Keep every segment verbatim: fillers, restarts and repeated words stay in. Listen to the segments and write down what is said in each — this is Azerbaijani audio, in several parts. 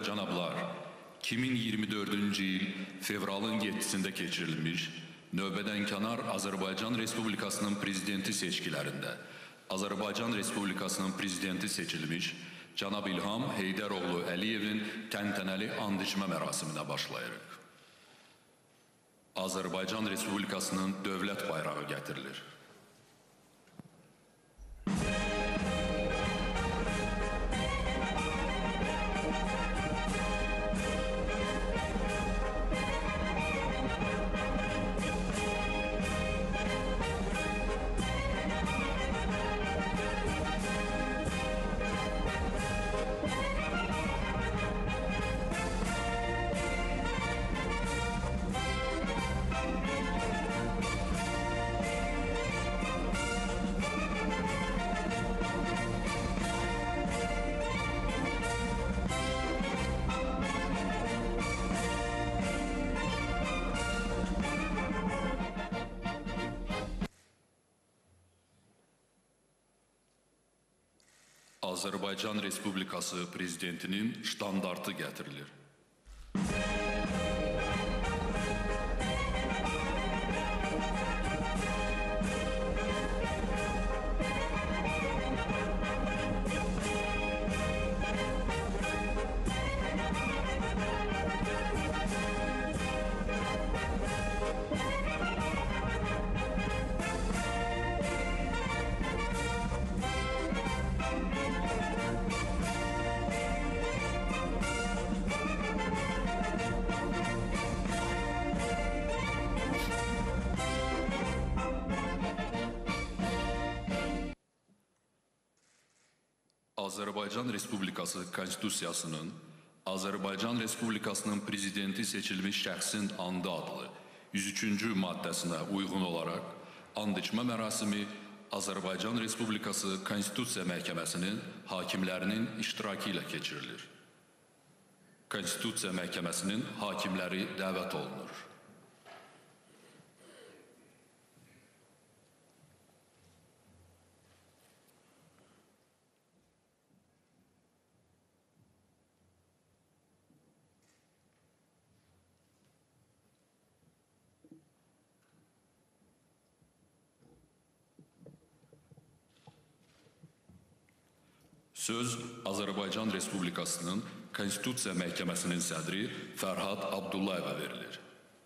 cənablar, iki min iyirmi dördüncü il fevralın yeddisində keçirilmiş növbədənkənar Azərbaycan Respublikasının prezidenti seçkilərində Azərbaycan Respublikasının prezidenti seçilmiş cənab İlham Heydəroğlu Əliyevin təntənəli and içmə mərasiminə başlayırıq. Azərbaycan Respublikasının dövlət bayrağı gətirilir. Azərbaycan Respublikası Prezidentinin ştandartı gətirilir. Azərbaycan Respublikası Konstitusiyasının Azərbaycan Respublikasının prezidenti seçilmiş şəxsin andı adlı yüz üçüncü maddəsinə uyğun olaraq and içmə mərasimi Azərbaycan Respublikası Konstitusiya Məhkəməsinin hakimlərinin iştirakı ilə keçirilir. Konstitusiya Məhkəməsinin hakimləri dəvət olunur. Söz Azərbaycan Respublikasının Konstitusiya Məhkəməsinin sədri Fərhad Abdullayeva verilir.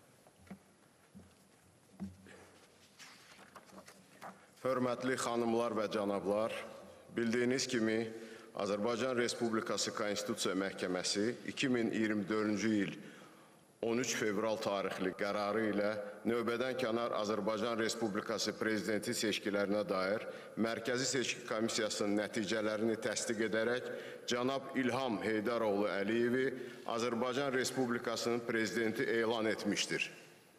Hörmətli xanımlar və cənablar, bildiyiniz kimi Azərbaycan Respublikası Konstitusiya Məhkəməsi iki min iyirmi dördüncü il on üç fevral tarixli qərarı ilə növbədənkənar Azərbaycan Respublikası Prezidenti seçkilərinə dair Mərkəzi Seçki Komissiyasının nəticələrini təsdiq edərək cənab İlham Heydəroğlu Əliyevi Azərbaycan Respublikasının Prezidenti elan etmişdir.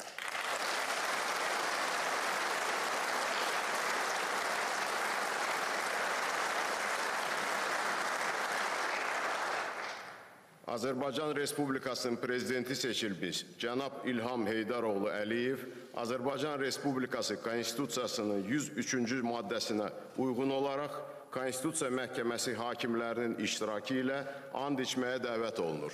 Azərbaycan Respublikasının Prezidenti seçilmiş cənab İlham Heydəroğlu Əliyev Azərbaycan Respublikası Konstitusiyasının yüz üçüncü maddəsinə uyğun olaraq Konstitusiya Məhkəməsi hakimlərinin iştirakı ilə and içməyə dəvət olunur.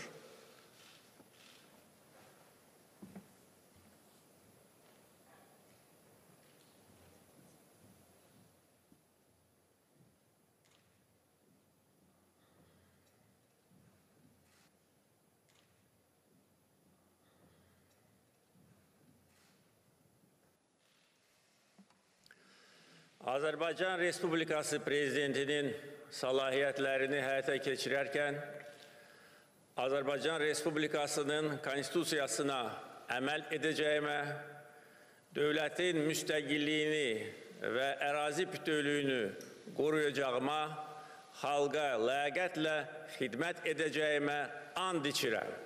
Azərbaycan Respublikası Prezidentinin səlahiyyətlərini həyata keçirərkən Azərbaycan Respublikasının Konstitusiyasına əməl edəcəyimə, dövlətin müstəqilliyini və ərazi bütövlüyünü qoruyacağıma, xalqa ləyaqətlə xidmət edəcəyimə and içirəm.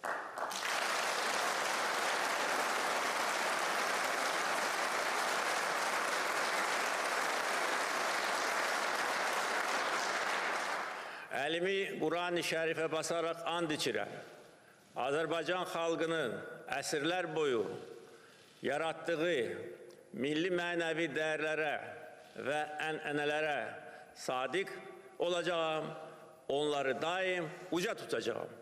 Əlimi Quran-ı Şərifə basaraq and içirəm. Azərbaycan xalqının əsrlər boyu yaratdığı milli mənəvi dəyərlərə və ənənələrə sadiq olacağım, onları daim uca tutacağım.